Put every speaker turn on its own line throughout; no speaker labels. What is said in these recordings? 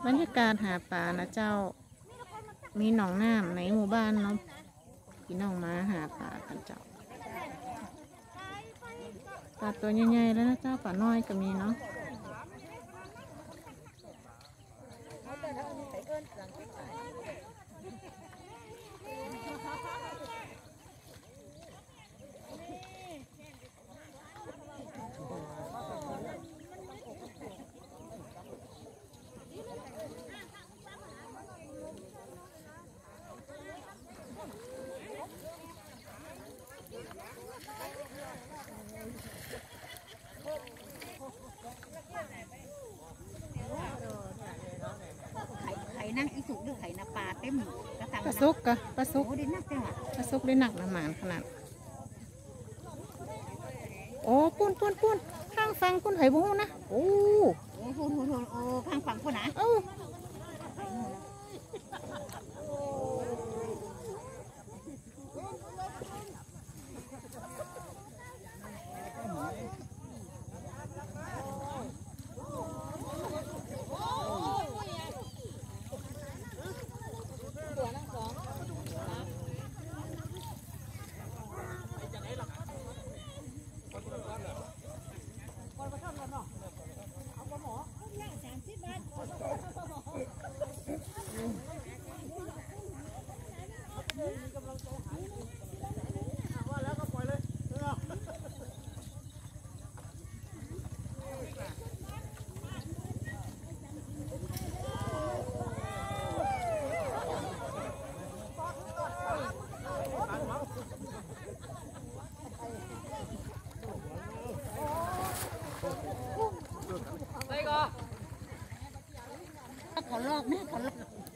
บรรยากาศหาปลานะเจ้ามีหนองน้ำในหมู่บ้านเนาะพี่น้องมาหาปลากันเจ้าปลาตัวใหญ่ๆแล้วนะเจ้าปลาน้อยก็มีเนาะ
ไข่นั่งอีสุกหรือไข่นาปลาเต็มกระสัง
ปลาซุกกะปลาซุก
โอ้ได้นักจังอ่ะ
ปลาซุกได้หนักนะหมานขนาดโอ้ปุ้นข้างฟังปุ้นไผ่บุ้งนะโอ้
โอ้โหโอ้ข้างฝั่งคนนะ
เอ้า
ขอลอกแม่ขอลอก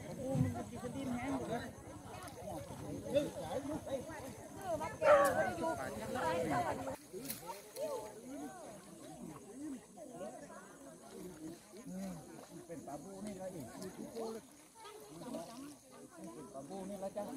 เป็นปลาบูนี่ละอีกปลาบูนี่ละจ้ะ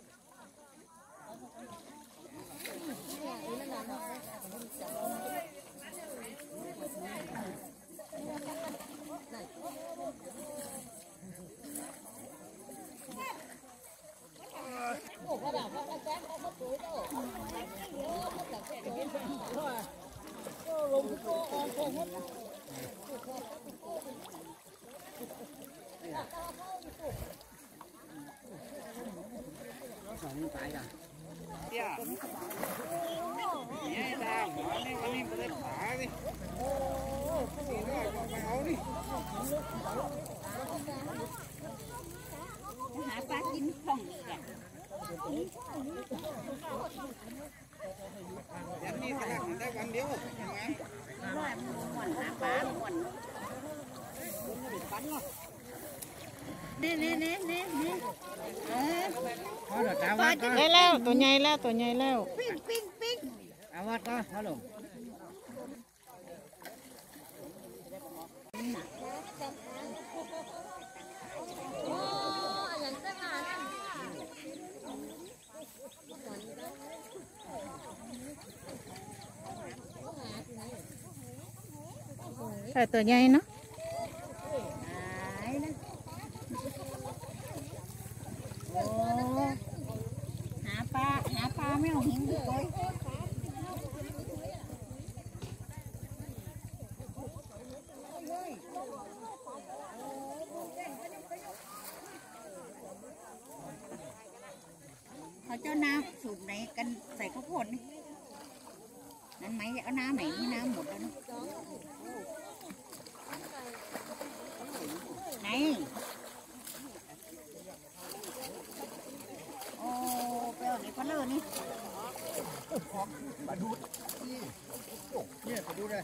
นี่ตายกันเนี่ยนี่ตาหมอนี่วันนี้ไม่ได้ขาดินี่ได้ก็ไม่เอาดิ
หาปลากินผ่องแก
ยันนี่ตลาดได้วันเดียวยังไง
หวนหาปลาหวนนี่
ได้แล้วตัวใหญ่แล้วตัวใหญ่แล้ว
ปิ้ง
เอาวัดก็ฮัลโหล
แต่ตัวใหญ่เนาะ
หาปลาไม่เอาหินเลยเขาเจ้าน้ำสูบไหนกันใส่ข้าวโพดนี่นั่นไหมเอาน้ำไหนนี่น้ำหมดแล้วนะไหนโอ้เปรี้ยวนี่ก็เลิศนี่
ปลาดูดเนี่ยปลาดูดเลย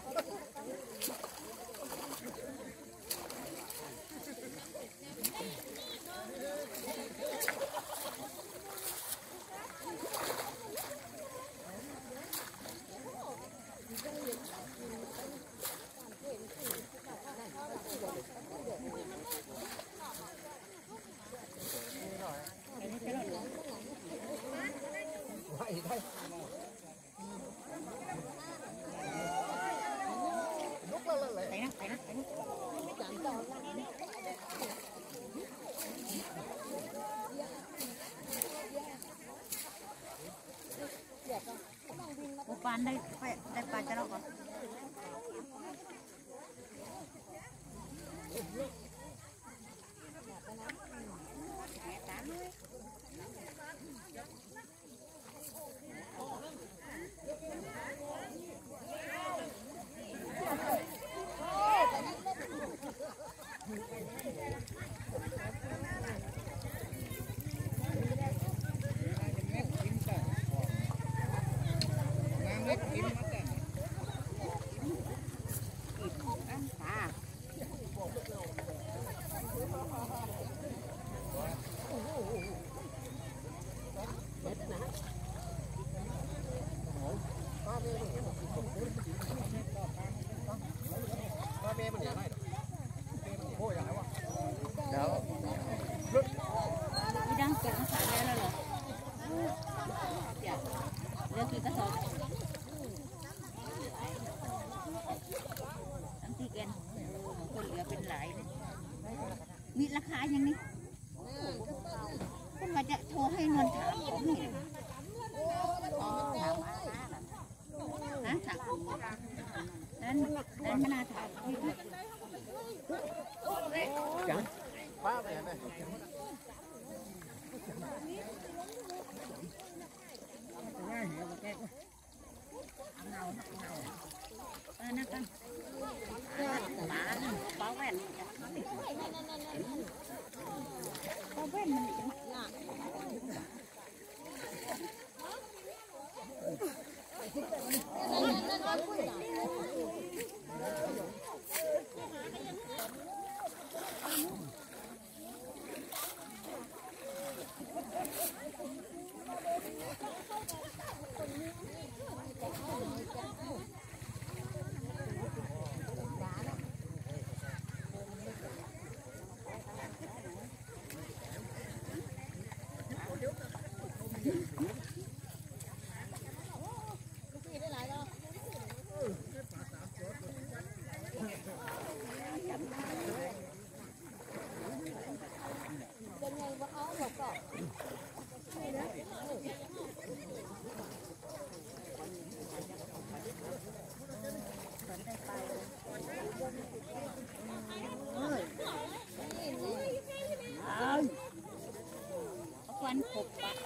ไปนะปานได้ปลาจะรอก่อนพี่ดังเก็บมาขายได้แล้วเหรอเดี๋ยวเลือกกี่กระสอบทั้งที่แกนคนเหลือเป็นหลายนะมีราคาอย่างนี้คุณว่าจะโทรให้นวลถามผมนี่ถามฮะถามนั้นไม่น่าถาม
จังป้าไปไหนง่ายเหรอแกก็
นักกันป้าแว่นควันขบปะ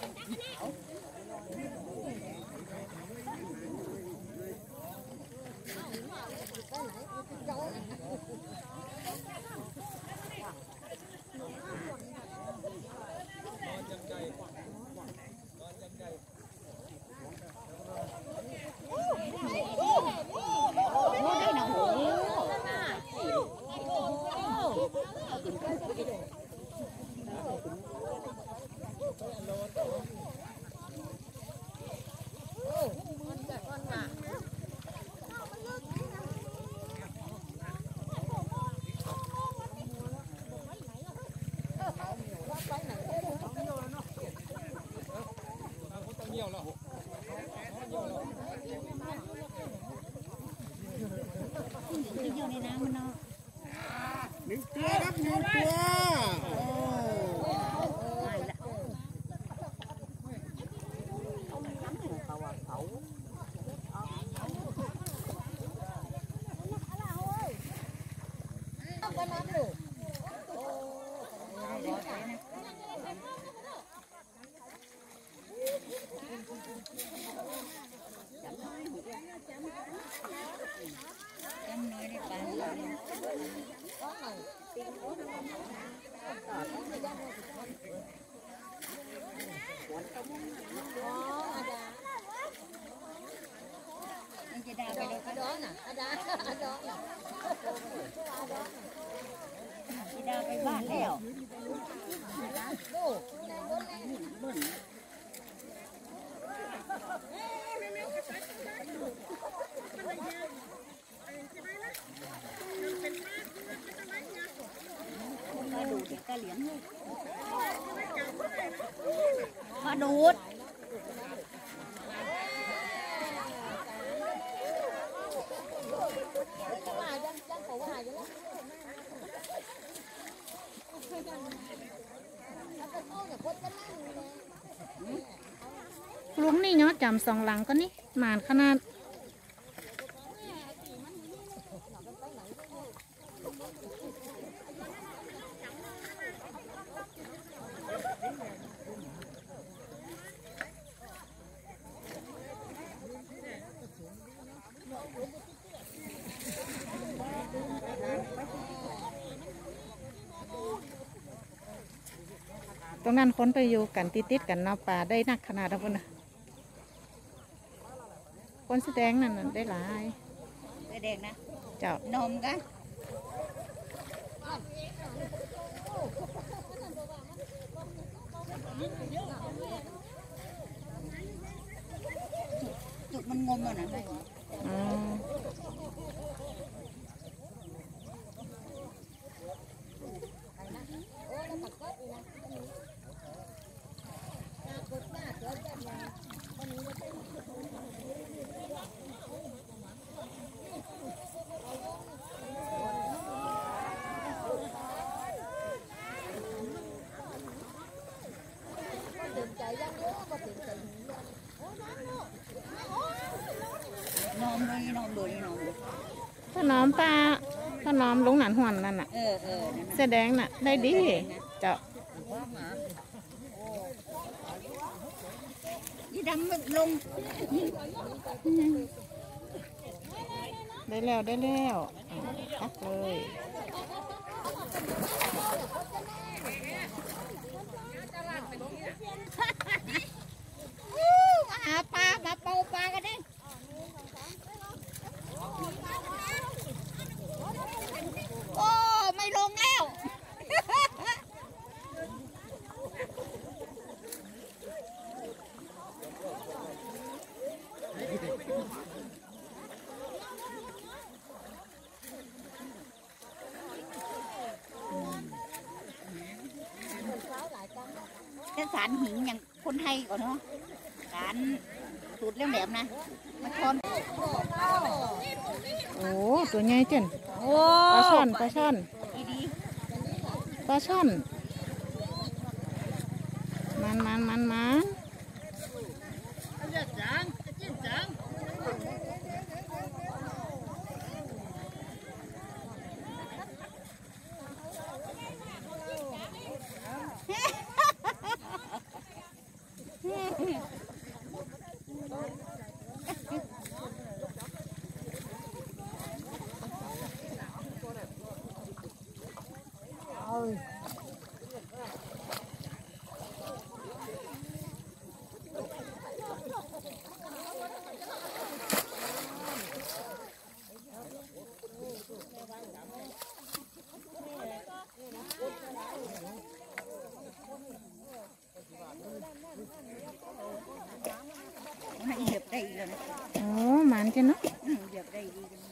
อยู่ในน้ำมันเนาะ
หนึ่งตัวครับหนึ่งตัว
ไม่ละจะดาไปเลยก็น่ะดาไปบ้านแล้วมาดูเด็กกะเหลียงมาดูด
จำ2 หลังก็นี่หมานขนาดตรงนั้นคนไปอยู่กันติดๆกันเนาะป่าได้นักขนาดนั้นพุ่นนะคนแสดงนั่นน่ะได้หลาย
แดงนะ
เจ้าน
มกันจุกมันงมอ่ะนะ
อ๋อ
นมเลยนมเลยนมเลย
ถ้าน้อมป้าถ้าน้อมลงหนานหวนนั่นน่ะ
นั่น
แสดงน่ะได้ดีเจ้า
ยี่ดำมันลง
ได้แล้วได้แล้วตักเลย
มาหาปลามาเป่าปลากันดิโอ้ไม่ลงแล้วจะสารหิงอย่างคนไทยก่อนเนาะสารสูตรแหลมๆนะมาชน
โอ้ตัวใหญ่เจน
โอ้
ปลาช่อนปลาช่อน
ดี
ปลาช่อนมัน
มันเหยียบได้อีกแล้วนะ
โอ้หมันเจนเนาะ
เหยียบได้ดีกัน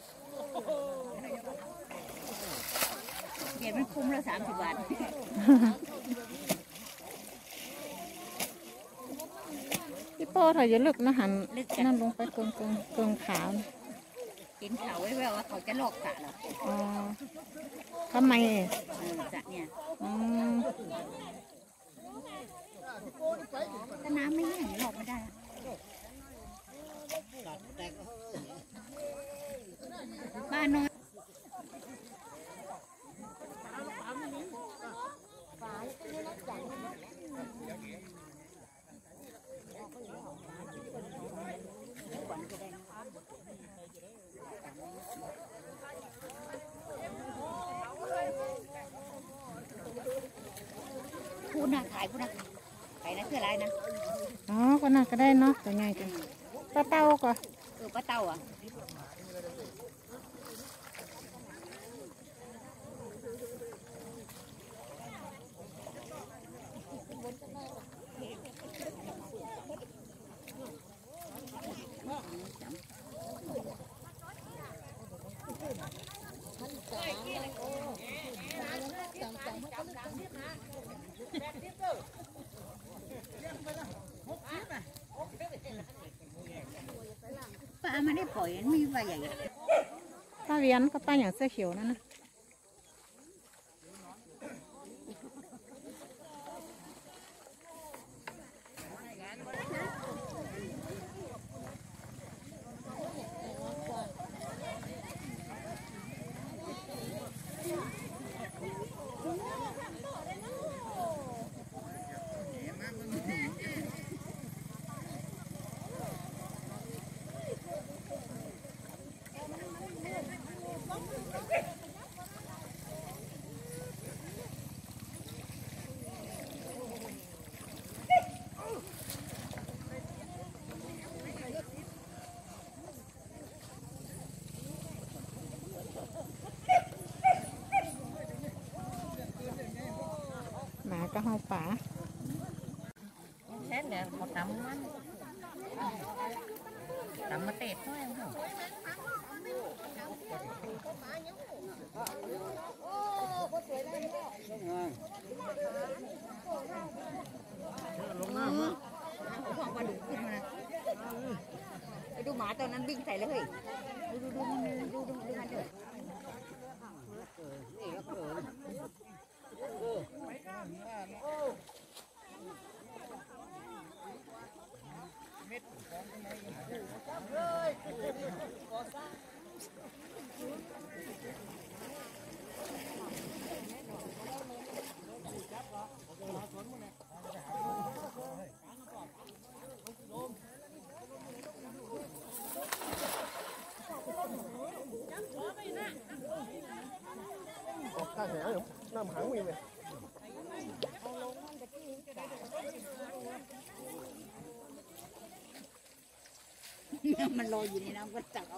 เหยียบมันคุ้มแล้ว30 บาท
พี่โป้ถ้าอย่าลึกนะหันนั่นลงไปเกิงขาวนะ
เห็นข่าวไว้ว่าเขาจะลอกสระเหรอ
อ๋อทำไม
สระเนี่ย
อืม
ถ้าน้ำไม่แห้งลอกไม่ได้บ้านน้อยพูดนะขายพูดนะขายนะคืออะไรนะ
อ๋อก็น่าก็ได้เนาะตัวใหญ่จังปลาเต้าก็
ปลาเต่าอ่ะปลาไม่ได้ปล่อยมันมีปลาใหญ่
ปลาเวียนก็ปลาอย่างเสื้อเขียวนั่นนะป่า
แค่เนี่ยเขาตำมันตำมาเตะด้วย
ลงน้ำมั้ง
พอมาดูขึ้นมาไปดูหมาตอนนั้นวิ่งใส่เลยเฮ้ยดูมันเถอะ
ข้าแถวน้ำหางมีไหม
มันลอยอยู่ในน้ำก็จับเอา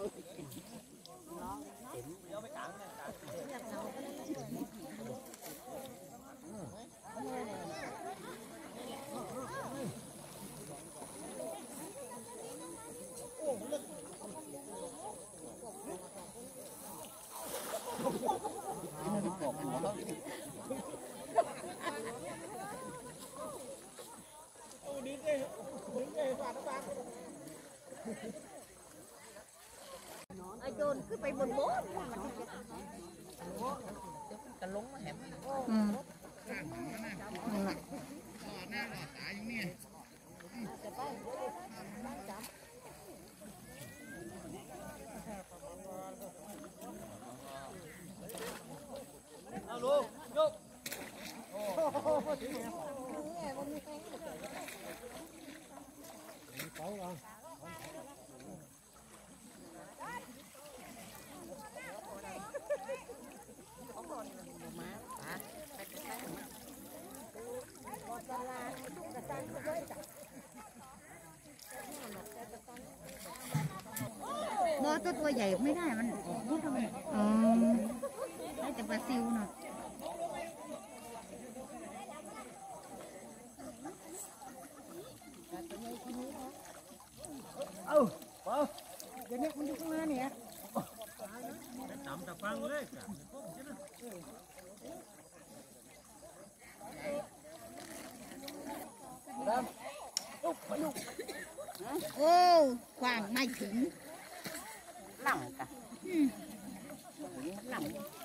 ไอ้โจรขึ้นไปบนโบ๊ทกระลงมาแหม
นั่นแหละ
หน้าหล่อตาอยู่นี่เอาลูกยก
บอตัวใหญ่ไม่ได้มันพูดทำไม
อ๋อ
ได้แต่ปลาซิวเนาะ
เดี๋ยวนี้มันอยู่ข้างหน้าเนี่ยตำตะฟังเลยจ้ะ
โอ้ขวางไม่ถึงหลังกะหลัง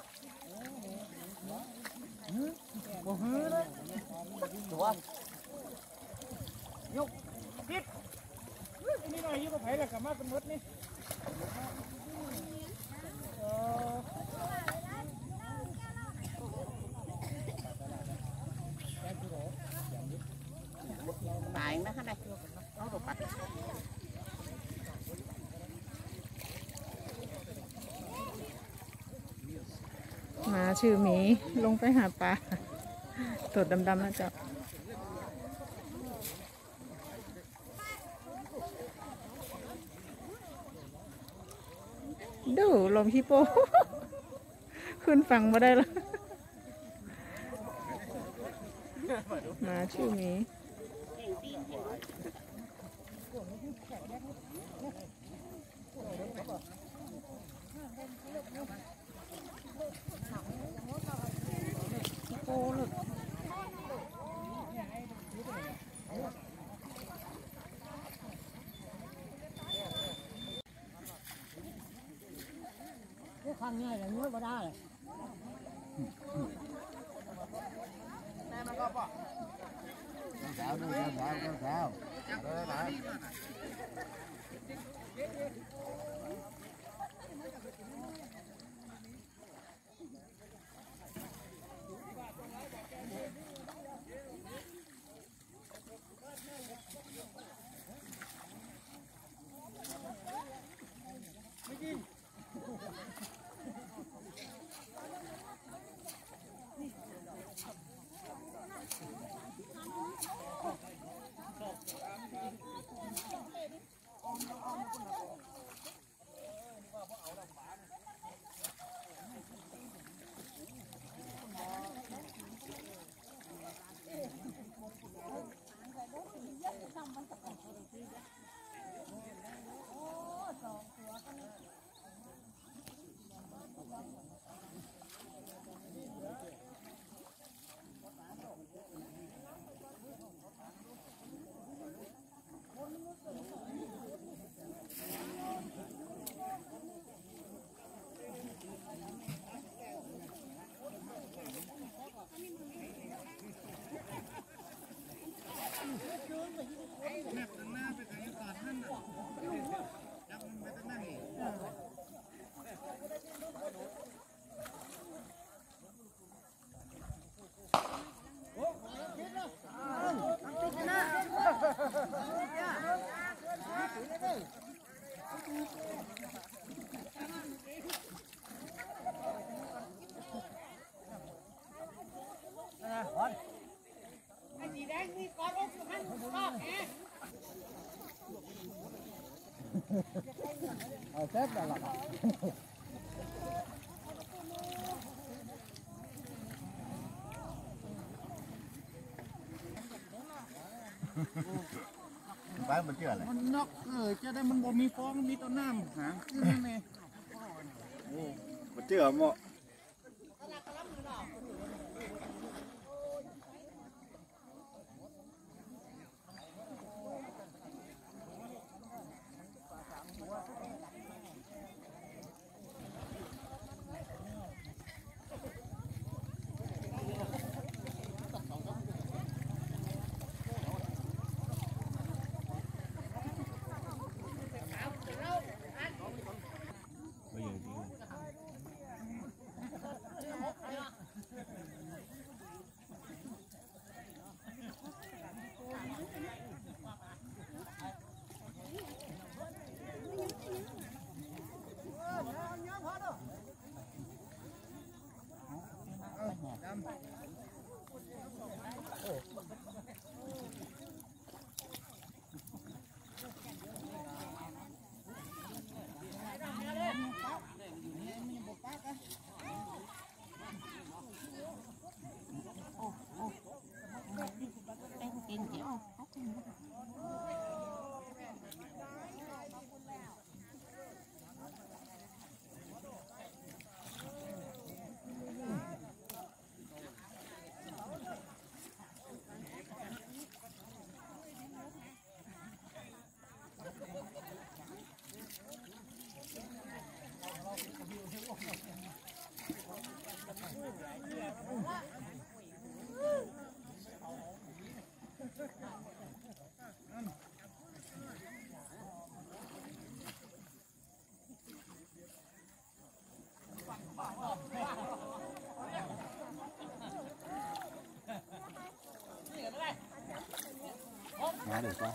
โอ้โหเลยตัวยกพิษนี่หน่อยอยู่กับไผ่ละกับมาเป็นมดนี่
ตายนะข้างในเอาตัวปัด
หมาชื่อหมีลงไปหาปลาตัวดำๆนะจ๊ะดูลมฮิปโป ขึ้นฝั่งมาได้แล้วหมาชื่อหมี
โอ้ลูก
ข้างง่ายเลยเนื้อบ่ได้เลยได้มันก็ป่ะแถวดูแถวแถวเลยนะเอาเซฟได้ละไปมันเชื่ออะไรมันนกจะได้มันบ่มีฟองมีต้นน้ำหางขึ้นนั่นเองโอ้มันเชื่อหมดมาเดี๋ยว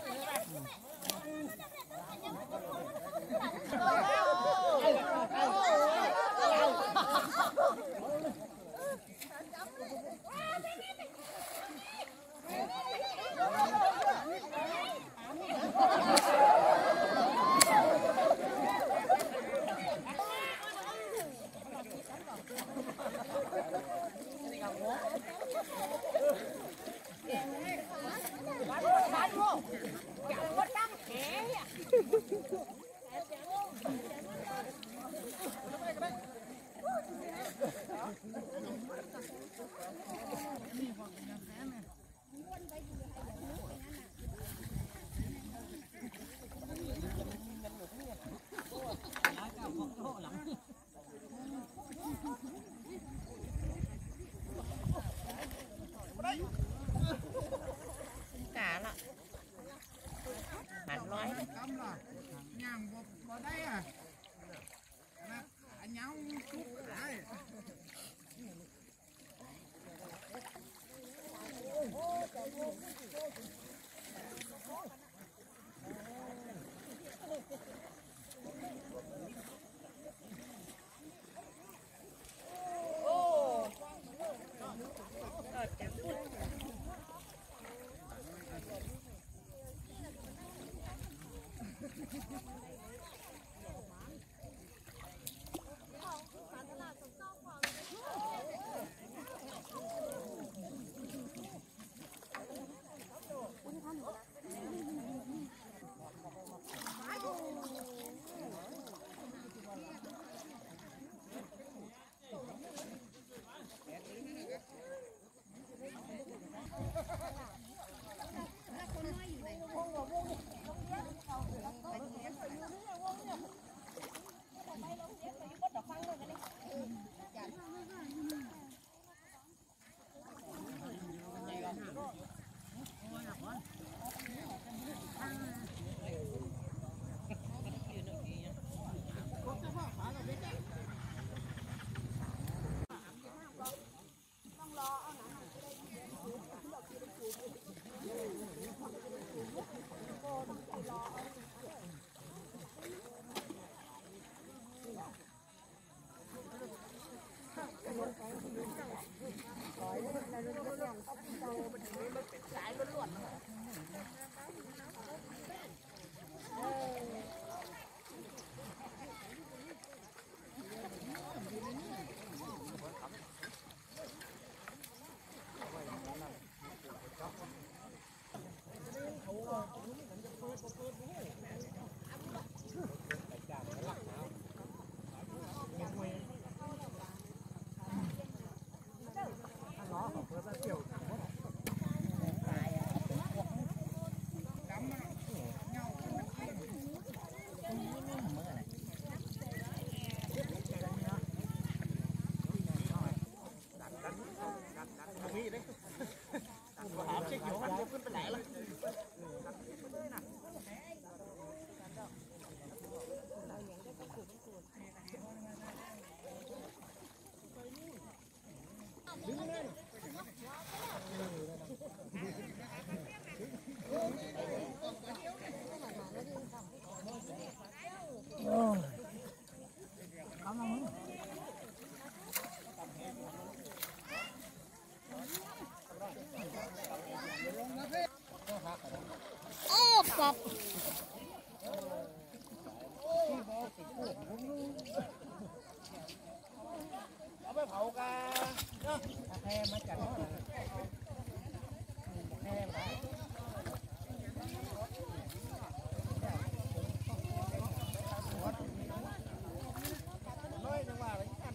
โอ้ปอบ
เอาไปเผากันเนาะแพมาจากน้อยแพมาน้อยจังว่าอะไรกัน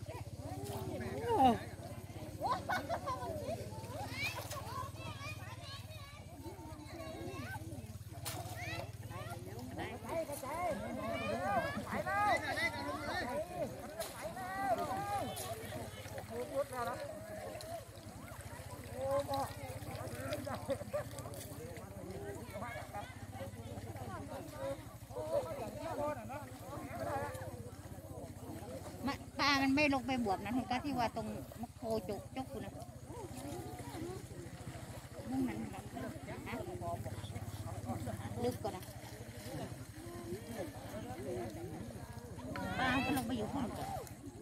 ปลามันไม่ลงไปบวกนะคุณก็ที่ว่าตรงมะโคจกจกคุณนะมุ่งนั้นนะลึกกว่านะปลาก็ลงไปอยู่ข้างบน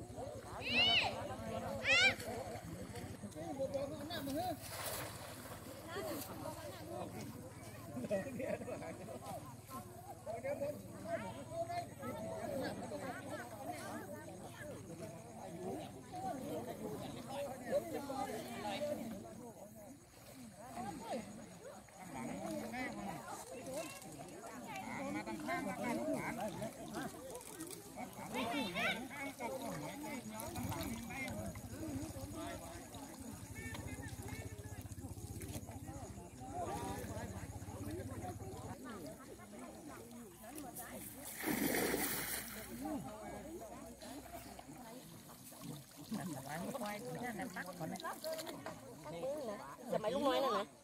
จะไม่ลูกน้อยน่ะนะ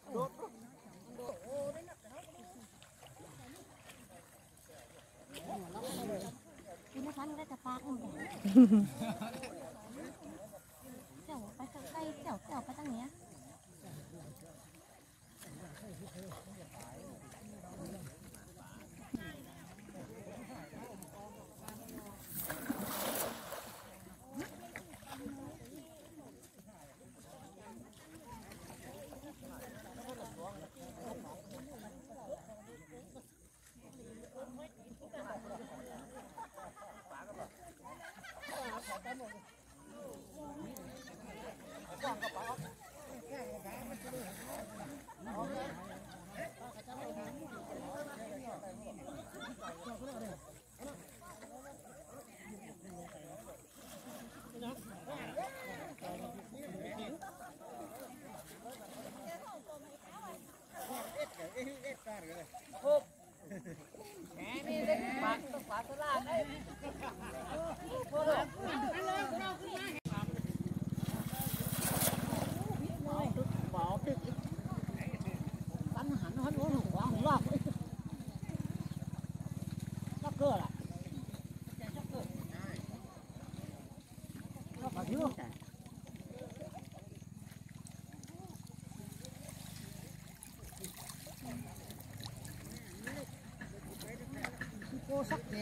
กินไม่ทันได้แต่ปากมันเจ้าไปใกล้เจ้าไปตั้งเนี้ย
cô sắc đẹp.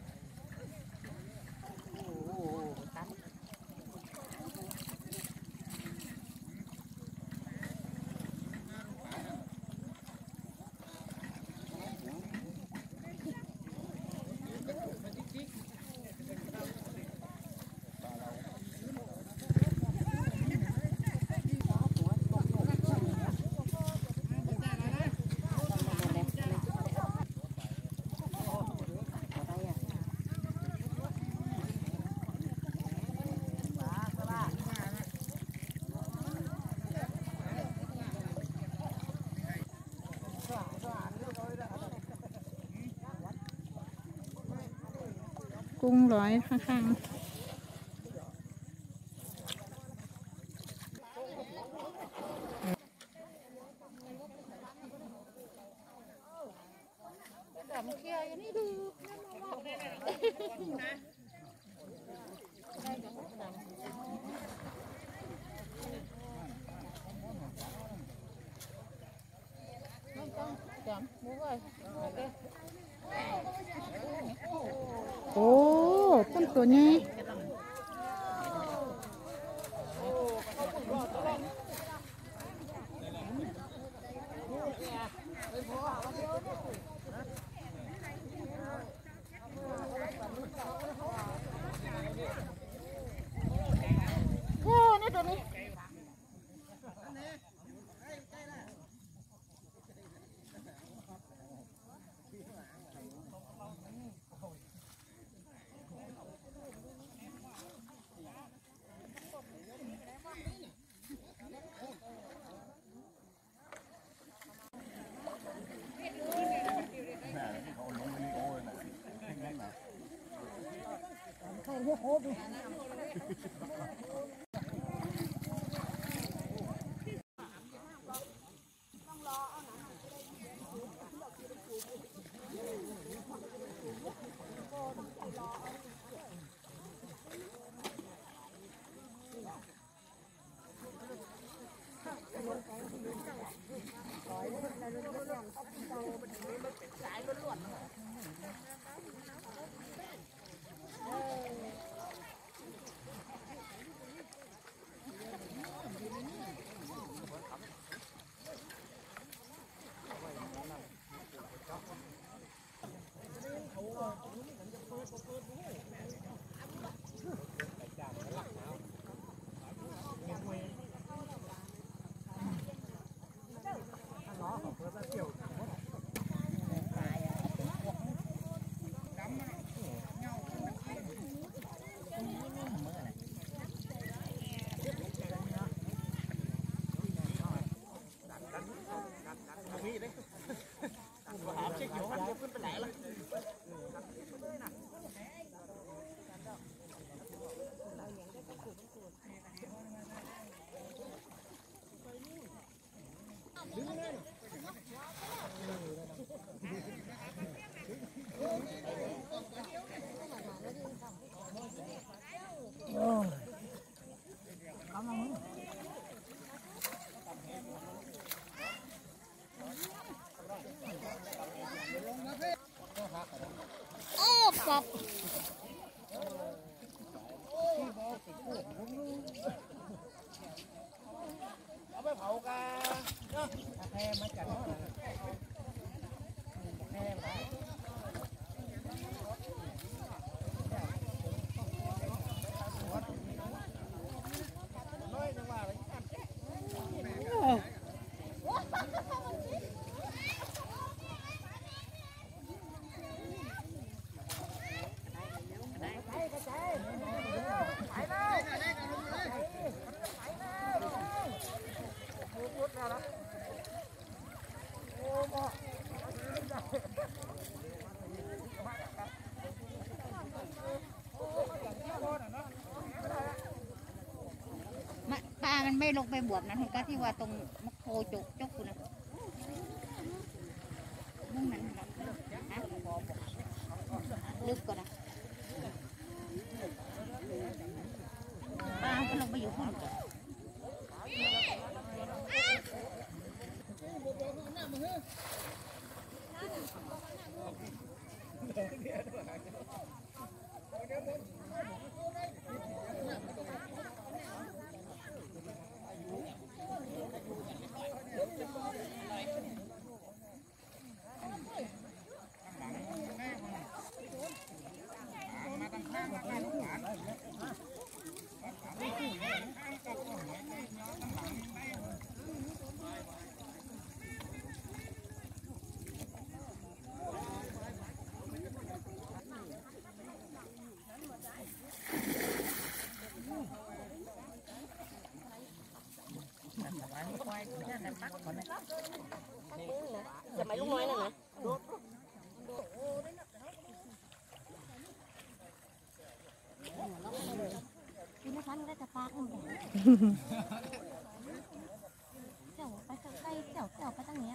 กุ้งร้อยข้างๆโอ้ต้นตัวนี้โอ้นี่ตัวนี้
ปลามันไม่ลงไปบวบนะทุกท่านที่ว่าตรงมะโคจกจกคุณนะมุ่งนั้นนะลึกกว่านะปลาก็ลงไปอยู่ข้างบน
จะไม่ลูกน้อยน่ะนะกินนะคะได้แต่ปลาอุ่นเจ้าไปใกล้เจ้าไปตั้งเนี้ย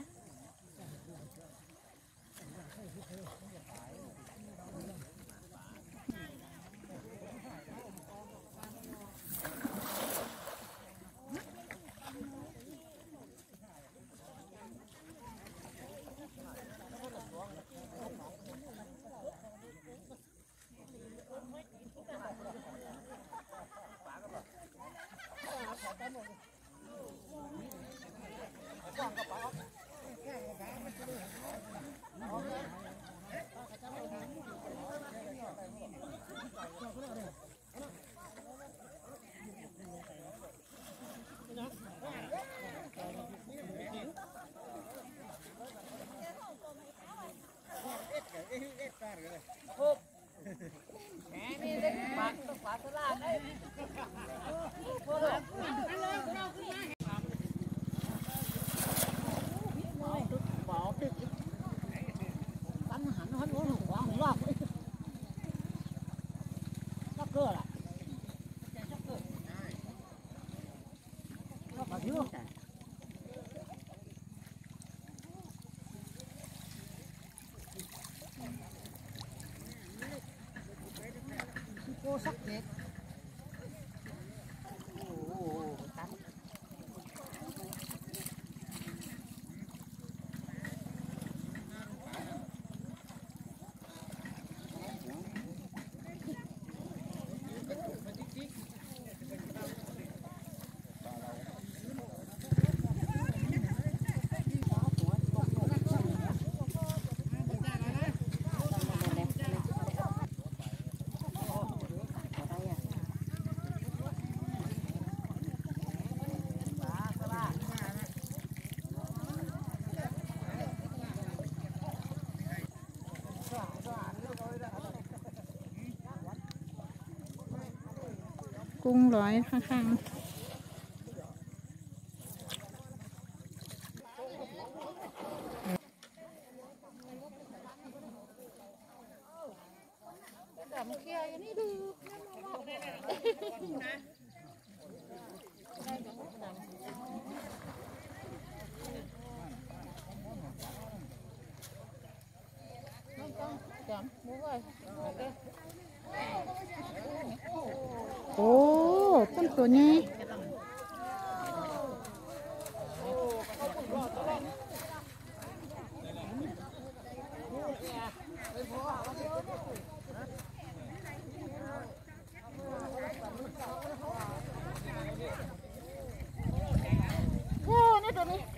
สักเด็กโอ้โหตัด
กุ้งร้อยข้างๆโอ้ต้นตัวนี้โอ้นี่ตัวนี้